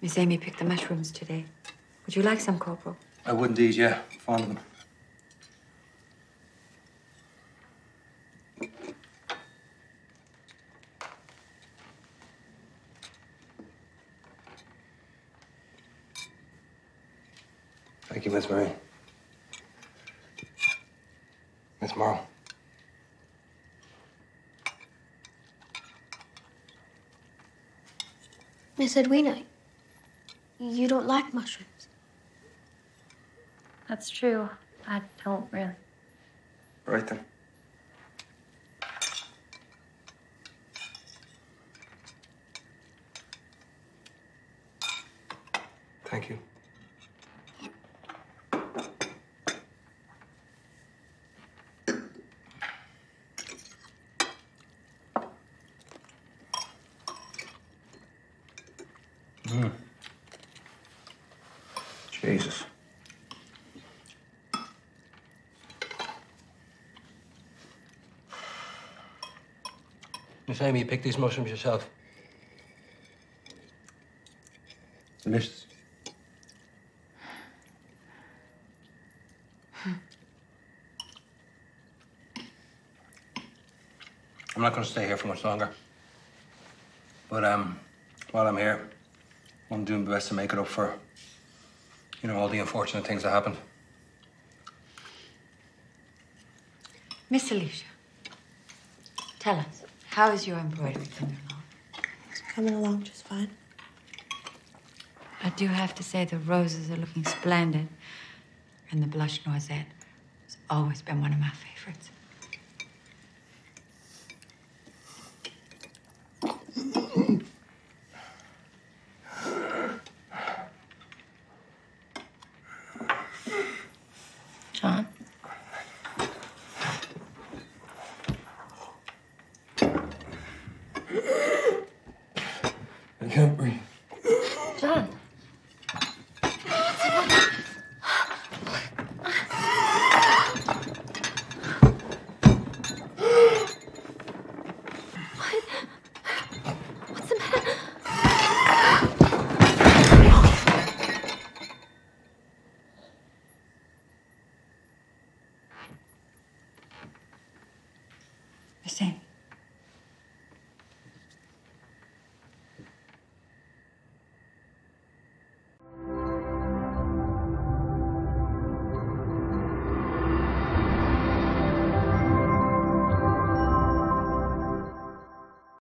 Miss Amy picked the mushrooms today. Would you like some, Corporal? I would indeed, yeah. Fond of them. Thank you, Miss Murray. Miss Morrow. Miss Edwina, you don't like mushrooms. That's true. I don't really. Right then. Thank you. Jesus. Miss Amy, you picked these mushrooms yourself. Delicious. I'm not going to stay here for much longer. But while I'm here, I'm doing my best to make it up for, you know, all the unfortunate things that happened. Miss Alicia, tell us, how is your embroidery coming along? It's coming along just fine. I do have to say the roses are looking splendid. And the blush noisette has always been one of my favorites. John? I can't breathe. John?